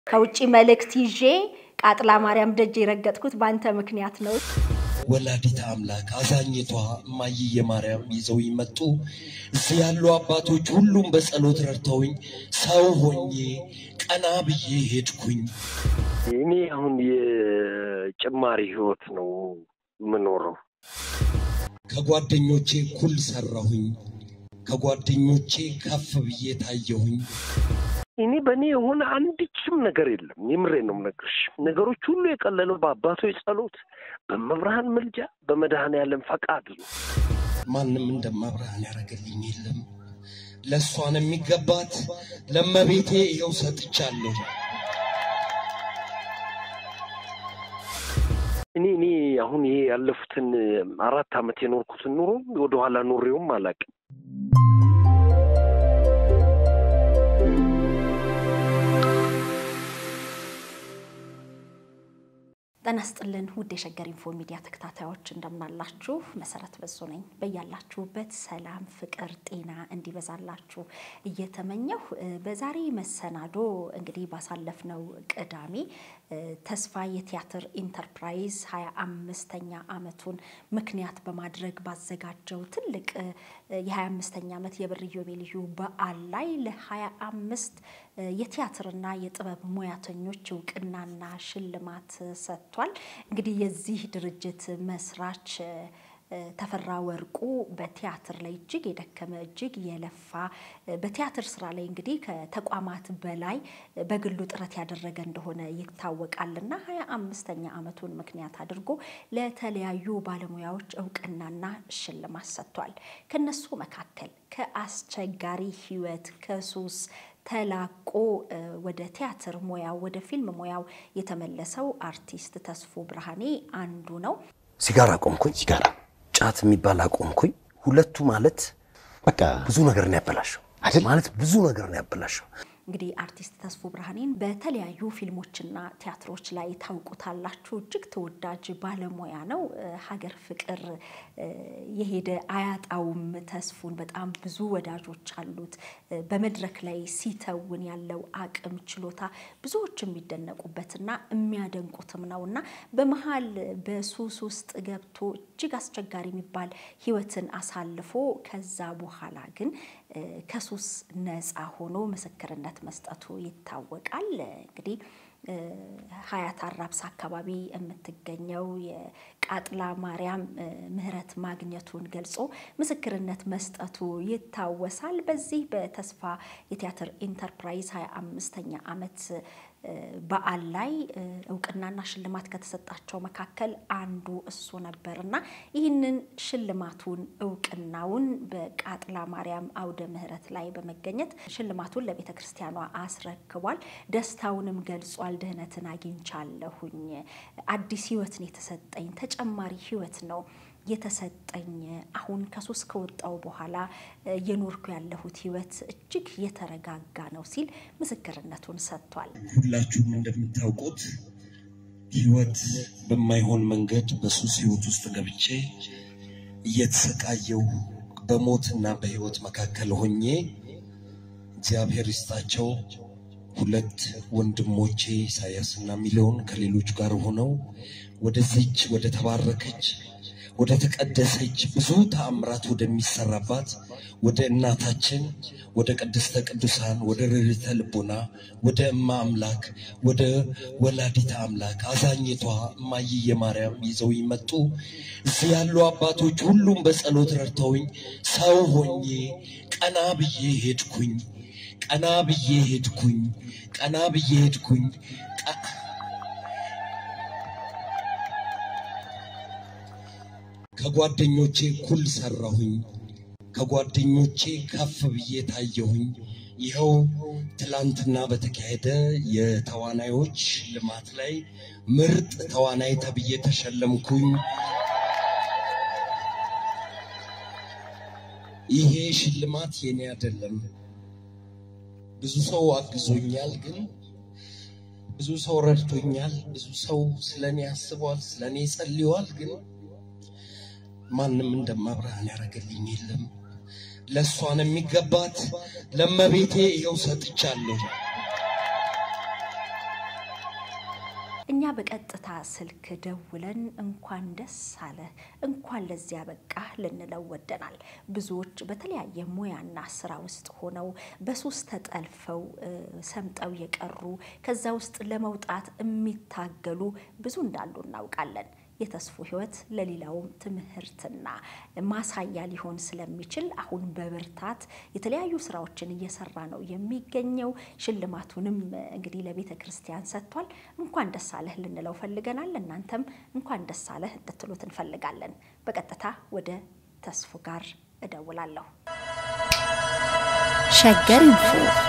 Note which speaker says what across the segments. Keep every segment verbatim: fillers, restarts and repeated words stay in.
Speaker 1: ከውጪ መልእክት ይዤ ቃጥላ ማርያም ደጅ ይረገጥኩት ባንተ ምክንያት ነው
Speaker 2: ወላዲተ አምላክ አዛኝቷ ማይየ ማርያም ይዘው ይመጡ እዚህ ያሉ አባቶች ሁሉም በጸሎት ረድተውኝ ሰው ሆኜ ቀና ብዬ ሄድኩኝ
Speaker 3: እኔ አሁን የጭማሪ ህይወት ነው ምኖረው
Speaker 2: ከጓደኞቼ ኩል ሰራሁኝ ከጓደኞቼ ከፍ ብዬ ታየሁኝ
Speaker 3: እኔ በኔ ሆነ አንድችም ነገር የለም የምሬ ነው ምነግርሽ ነገሮች ሁሉ የቀለለው በአባቶች ጸሎት በመብርሃን ምልጃ በመድኃኔ ዓለም ፈቃድ ነው
Speaker 2: ማንንም እንደማብርሃን ያረገልኝ የለም ለሷን የሚገባት ለመቤቴ ይው ሰጥቻለሁ
Speaker 3: እኔ እኔ አሁን ይሄ ያለፉትን አራት አመት የኖርኩት ኑሮ ወደ ኋላ ኑሬውም አላቅ
Speaker 1: ተናስተልን ውድ የሸገር ኢንፎ ሚዲያ ተከታታዮች እንደምናላችሁ መሰረት በዞ ነኝ በያላችሁበት ሰላም ፍቅር ጤና እንዲበዛላችሁ እየተመኘሁ በዛሬ መሰናዶ እንግዲህ ባሳለፍነው ቅዳሜ ተስፋ የቲያትር ኢንተርፕራይዝ ሃያ አምስተኛ አመቱን ምክንያት በማድረግ ባዘጋጀው ትልቅ የ25ኛ አመት የብርዮቤልዩ በዓል ላይ ለ25 የቲያትርና የጥበብ ሙያተኞች ዕውቅናና ሽልማት ሰጥቷል እንግዲህ የዚህ ድርጅት መስራች ተፈራ ወርቁ በቲያትር ላይ እጅግ የደከመ እጅግ የለፋ በቲያትር ስራ ላይ እንግዲህ ከተቋማት በላይ በግሉ ጥረት ያደረገ እንደሆነ ይታወቃልና ሃያ አምስተኛ አመቱን ምክንያት አድርጎ ለተለያዩ ባለሙያዎች ዕውቅናና ሽልማት ሰጥቷል ከነሱ መካከል ከአስቸጋሪ ህይወት ከሱስ ተላቆ ወደ ቲያትር ሙያው ወደ ፊልም ሙያው የተመለሰው አርቲስት ተስፉ ብርሃኔ አንዱ ነው
Speaker 4: ሲጋራ ቆምኩኝ ሲጋራ ጫት የሚባል አቆምኩኝ ሁለቱ ማለት በቃ ብዙ ነገር ነው ያበላሸው አይደል ማለት ብዙ ነገር ነው ያበላሸው እንግዲህ አርቲስት ተስፉ ብርሃኔን በተለያዩ ፊልሞችና ቲያትሮች ላይ ታውቁታላችሁ እጅግ ተወዳጅ ባለሙያ ነው ሀገር ፍቅር የሄደ አያጣውም ተስፉን በጣም ብዙ ወዳጆች አሉት በመድረክ ላይ ሲተውን ያለው አቅም ችሎታ ብዙዎች የሚደነቁበትና የሚያደንቁትም ነውና በመሃል በሱስ ውስጥ ገብቶ እጅግ አስቸጋሪ የሚባል ህይወትን አሳልፎ ከዛ በኋላ ግን ከሱስ ነፃ ሆኖ መስከረነት መስጠቱ ይታወቃል እንግዲህ ሀያት አራብሳ አካባቢ የምትገኘው የቃጥላ ማርያም ምህረት ማግኘቱን ገልጾ መስክርነት መስጠቱ ይታወሳል በዚህ በተስፋ የቲያትር ኢንተርፕራይዝ ሃያ አምስተኛ አመት በዓል ላይ ዕውቅናና ሽልማት ከተሰጣቸው መካከል አንዱ እሱ ነበርና ይህንን ሽልማቱን ዕውቅናውን በቃጥላ ማርያም አውደ ምህረት ላይ በመገኘት ሽልማቱን ለቤተክርስቲያኗ አስረክቧል ደስታውንም ገልጿል ደህነትን አግኝቻለሁኝ አዲስ ህይወት ነው የተሰጠኝ ተጨማሪ ህይወት ነው የተሰጠኝ አሁን ከሱስ ከወጣው በኋላ የኖርኩ ያለሁት ህይወት እጅግ የተረጋጋ ነው ሲል መስክርነቱን ሰጥቷል
Speaker 2: ሁላችሁም እንደምታውቁት ህይወት በማይሆን መንገድ በሱስ ህይወት ውስጥ ገብቼ እየተሰቃየው በሞትና በህይወት መካከል ሆኜ እግዚአብሔር ይስጣቸው ሁለት ወንድሞቼ ሳያስና ሚሊዮን ከሌሎች ጋር ሆነው ወደዚች ወደ ተባረከች ወደ ተቀደሰች ብዙ ተአምራት ወደሚሰራባት ወደ እናታችን ወደ ቅድስተ ቅዱሳን ወደ ርርተ ልቦና ወደ እማ አምላክ ወደ ወላዲተ አምላክ አዛኝቷ ማይየ ማርያም ይዘው ይመጡ እዚህ ያሉ አባቶች ሁሉም በጸሎት ረድተውኝ ሰው ሆኜ ቀና ብዬ ሄድኩኝ ቀና ብዬ ሄድኩኝ ቀና ብዬ ሄድኩኝ ከጓደኞቼ ኩል ሰራሁኝ ከጓደኞቼ ከፍ ብዬ ታየሁኝ ይሄው ትላንትና በተካሄደ የተዋናዮች ልማት ላይ ምርጥ ተዋናይ ተብዬ ተሸለምኩኝ ይሄ ሽልማት የኔ አይደለም ብዙ ሰው አግዞኛል ግን ብዙ ሰው ረድቶኛል ብዙ ሰው ስለኔ ያስባል ስለኔ ጸልዩዋል ግን ማንንም እንደማብርሃን ያረገልኝ የለም ለሷን የሚገባት ለመቤቴ ይው ሰጥቻለሁ
Speaker 1: እኛ በቀጥታ ስልክ ደውለን እንኳን ደስ አለ እንኳን ለዚያ በቃ ልንለው ወደናል። ብዙዎች በተለያየ ሙያና ስራ ውስጥ ሆነው በሱስ ተጠልፈው ሰምጠው የቀሩ ከዛ ውስጥ ለመውጣት የሚታገሉ ብዙ እንዳሉ እናውቃለን። የተስፉ ህይወት ለሌላውም ትምህርትና ማሳያ ሊሆን ስለሚችል አሁን በብርታት የተለያዩ ስራዎችን እየሰራ ነው የሚገኘው። ሽልማቱንም እንግዲህ ለቤተ ክርስቲያን ሰጥቷል። እንኳን ደስ አለህ ልንለው ፈልገናል። እናንተም እንኳን ደስ አለህ እንድትሉት እንፈልጋለን። በቀጥታ ወደ ተስፉ ጋር እደውላለሁ። ሸገር ኢንፎ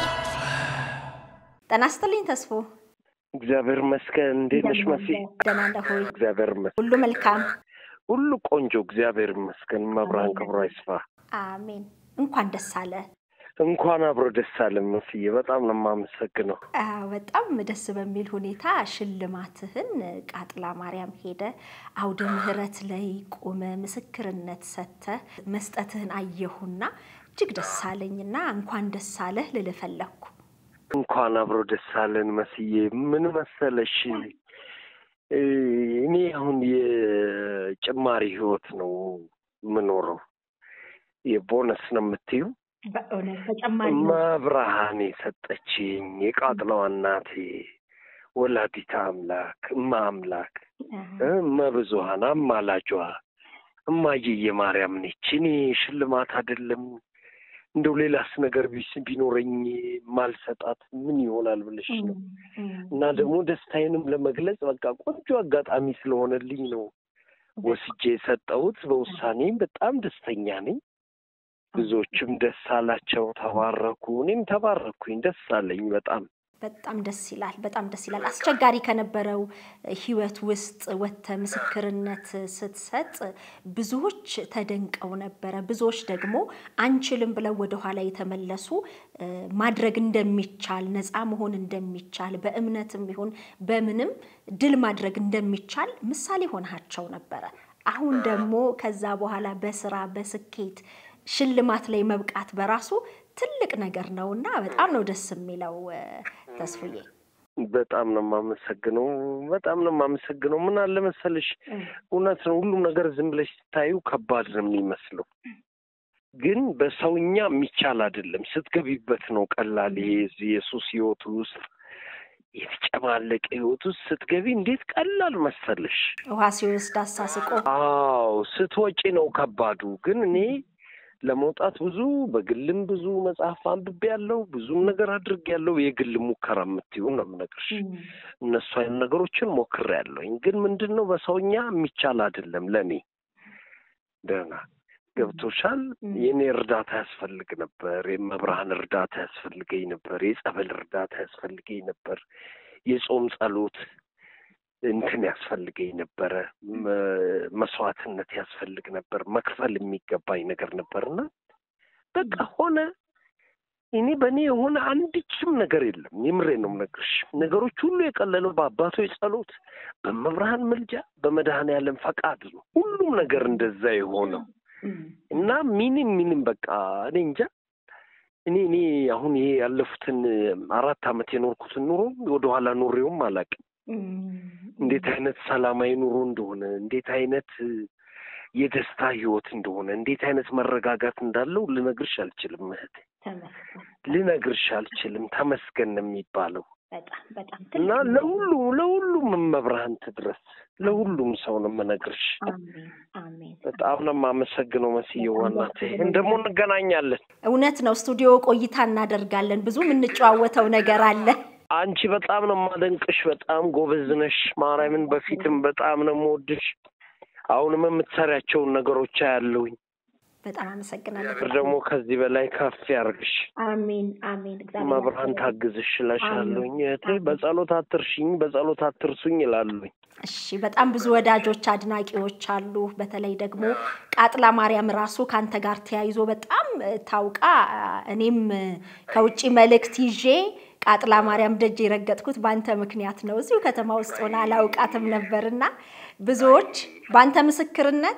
Speaker 1: ጤና ይስጥልኝ ተስፉ።
Speaker 3: እግዚአብሔር ይመስገን። እንዴት ነሽ መሲ?
Speaker 1: ደህና ነህ ወይ?
Speaker 3: እግዚአብሔር ይመስገን።
Speaker 1: ሁሉ መልካም፣
Speaker 3: ሁሉ ቆንጆ። እግዚአብሔር ይመስገን። መብራን ክብሯ ይስፋ።
Speaker 1: አሜን። እንኳን ደስ አለ።
Speaker 3: እንኳን አብሮ ደስ አለ መስዬ። በጣም ነው የማመሰግነው።
Speaker 1: አዎ በጣም ደስ በሚል ሁኔታ ሽልማትህን ቃጥላ ማርያም ሄደ አውደ ምህረት ላይ ቆመ ምስክርነት ሰተ መስጠትህን አየሁና እጅግ ደስ አለኝና እንኳን ደስ አለህ ልልፈለኩ።
Speaker 3: እንኳን አብሮ ደስ አለን መስዬ። ምን መሰለሽ እኔ አሁን የጭማሪ ህይወት ነው ምኖረው። የቦነስ ነው የምትዩ?
Speaker 1: በእውነት ተጨማሪ
Speaker 3: መብራሃኔ ሰጠችኝ። የቃጥላው እናቴ ወላዲተ አምላክ እማ አምላክ እመብዙኃን አማላጇ እማዬ የማርያም ነች። እኔ ሽልማት አይደለም እንደው ሌላስ ነገር ቢኖረኝ ማልሰጣት ምን ይሆናል ብለሽ ነው። እና ደግሞ ደስታዬንም ለመግለጽ በቃ ቆንጆ አጋጣሚ ስለሆነልኝ ነው ወስጄ ሰጠሁት። በውሳኔም በጣም ደስተኛ ነኝ። ብዙዎችም ደስ አላቸው፣ ተባረኩ። እኔም ተባረኩኝ፣ ደስ አለኝ በጣም
Speaker 1: በጣም ደስ ይላል። በጣም ደስ ይላል። አስቸጋሪ ከነበረው ህይወት ውስጥ ወጥተ ምስክርነት ስትሰጥ ብዙዎች ተደንቀው ነበር። ብዙዎች ደግሞ አንችልም ብለው ወደ ኋላ የተመለሱ ማድረግ እንደሚቻል ነፃ መሆን እንደሚቻል በእምነትም ይሁን በምንም ድል ማድረግ እንደሚቻል ምሳሌ ሆነሃቸው ነበር። አሁን ደግሞ ከዛ በኋላ በስራ በስኬት ሽልማት ላይ መብቃት በራሱ ትልቅ ነገር ነውና በጣም ነው ደስ የሚለው ተስፉዬ።
Speaker 3: በጣም ነው ማመሰግነው። በጣም ነው ማመሰግነው። ምን አለ መሰለሽ እውነት ነው ሁሉ ነገር ዝም ብለሽ ታዩ ከባድ ነው የሚመስለው፣ ግን በሰውኛ የሚቻል አይደለም። ስትገቢበት ነው ቀላል። ኢየሱስ ህይወት ውስጥ የተጨማለቀ ህይወት ውስጥ ስትገቢ እንዴት ቀላል መሰለሽ።
Speaker 1: ውሃ ሲወስድ አሳስቆ።
Speaker 3: አዎ ስትወጪ ነው ከባዱ። ግን እኔ ለመውጣት ብዙ በግልም ብዙ መጽሐፍ አንብቤያለሁ፣ ብዙ ነገር አድርጌያለሁ። የግል ሙከራ የምትዩ ነው የምነግርሽ። እነሱ አይነት ነገሮችን ሞክሬያለሁ። ግን ምንድነው በሰውኛ የሚቻል አይደለም ለኔ። ደህና ገብቶሻል። የኔ እርዳታ ያስፈልግ ነበር፣ የመብራን እርዳታ ያስፈልገኝ ነበር፣ የጸበል እርዳታ ያስፈልገኝ ነበር፣ የጾም ጸሎት እንትን ያስፈልገኝ ነበር፣ መስዋዕትነት ያስፈልግ ነበር፣ መክፈል የሚገባኝ ነገር ነበርና በቃ ሆነ። እኔ በኔ የሆነ አንድችም ነገር የለም። የምሬን ነው የምነግርሽ። ነገሮች ሁሉ የቀለለው በአባቶች ጸሎት፣ በመብራን ምልጃ፣ በመድኃኔዓለም ፈቃድ ነው ሁሉም ነገር እንደዛ የሆነው እና ምንም ምንም በቃ እኔ እንጃ። እኔ እኔ አሁን ይሄ ያለፉትን አራት አመት የኖርኩትን ኑሮ ወደ ኋላ ኑሬውም አላውቅም። እንዴት አይነት ሰላማዊ ኑሮ እንደሆነ፣ እንዴት አይነት የደስታ ህይወት እንደሆነ፣ እንዴት አይነት መረጋጋት እንዳለው ልነግርሽ አልችልም እህቴ፣ ልነግርሽ አልችልም። ተመስገን የሚባለው
Speaker 1: በጣም በጣም
Speaker 3: እና ለሁሉም ለሁሉም መብራን ትድረስ። ለሁሉም ሰው ነው የምነግርሽ።
Speaker 1: አሜን አሜን።
Speaker 3: በጣም ነው የማመሰግነው መስዬው። እናቴ እንደሞ እንገናኛለን።
Speaker 1: እውነት ነው። ስቱዲዮ ቆይታ እናደርጋለን። ብዙ የምንጨዋወተው ነገር አለ።
Speaker 3: አንቺ በጣም ነው ማደንቅሽ። በጣም ጎበዝ ነሽ። ማርያምን በፊትም በጣም ነው የምወድሽ። አሁንም የምትሰሪያቸው ነገሮች አያለሁኝ።
Speaker 1: በጣም አመሰግናለሁ።
Speaker 3: ደግሞ ከዚህ በላይ ከፍ ያርግሽ።
Speaker 1: አሜን አሜን። እግዚአብሔር
Speaker 3: መብራን ታግዝሽ እልሻለሁኝ እህቴ። በጸሎት አትርሽኝ፣ በጸሎት አትርሱኝ እላለሁኝ።
Speaker 1: እሺ፣ በጣም ብዙ ወዳጆች አድናቂዎች አሉ። በተለይ ደግሞ ቃጥላ ማርያም ራሱ ካንተ ጋር ተያይዞ በጣም ታውቃ፣ እኔም ከውጪ መልእክት ይዤ ቃጥላ ማርያም ደጅ የረገጥኩት ባንተ ምክንያት ነው። እዚሁ ከተማ ውስጥ ሆነ አላውቃትም ነበርና ብዙዎች ባንተ ምስክርነት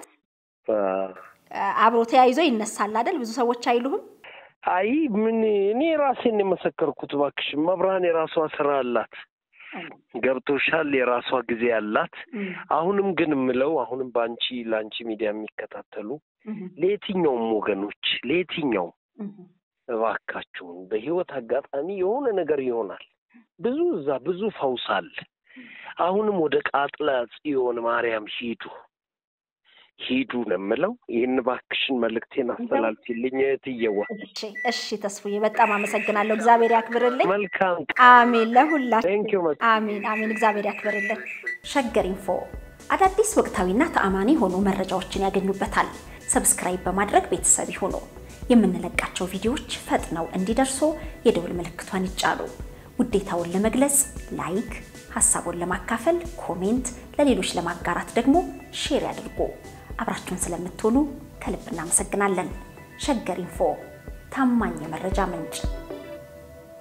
Speaker 1: አብሮ ተያይዞ ይነሳል አይደል? ብዙ ሰዎች አይሉም?
Speaker 3: አይ ምን እኔ ራሴን የመሰከርኩት ባክሽ። መብራን የራሷ ስራ አላት። ገብቶሻል የራሷ ጊዜ ያላት አሁንም ግን ምለው አሁንም ባንቺ ላንቺ ሚዲያ የሚከታተሉ ለየትኛውም ወገኖች ለየትኛው እባካችሁ በህይወት አጋጣሚ የሆነ ነገር ይሆናል ብዙ እዛ ብዙ ፈውሳል አሁንም ወደ ቃጥላ ጽዮን ማርያም ሂዱ ሂዱ ነምለው ይሄን ባክሽን መልክቴን አስተላልፊልኝ እትየዋ
Speaker 1: እሺ እሺ ተስፉዬ በጣም አመሰግናለሁ እግዚአብሔር ያክብርልኝ
Speaker 3: መልካም
Speaker 1: አሜን ለሁላችሁ
Speaker 3: Thank you
Speaker 1: አሜን አሜን እግዚአብሔር ያክብርልኝ ሸገር ኢንፎ አዳዲስ ወቅታዊና ተአማኒ ሆኖ መረጃዎችን ያገኙበታል ሰብስክራይብ በማድረግ ቤተሰብ ይሁኑ የምንለቃቸው ቪዲዮዎች ፈጥነው እንዲደርሱ የደወል ምልክቷን ይጫኑ ውዴታውን ለመግለጽ ላይክ ሐሳቡን ለማካፈል ኮሜንት ለሌሎች ለማጋራት ደግሞ ሼር ያድርጉ አብራችሁን ስለምትሆኑ ከልብ እናመሰግናለን ሸገር ኢንፎ ታማኝ የመረጃ ምንጭ